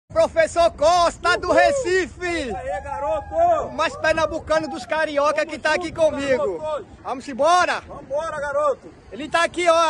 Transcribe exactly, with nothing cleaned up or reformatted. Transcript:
Professor Costa do Recife. E aí, garoto? O mais pernambucano dos carioca que tá aqui comigo. Vamos embora? Vambora, garoto. Ele tá aqui, ó.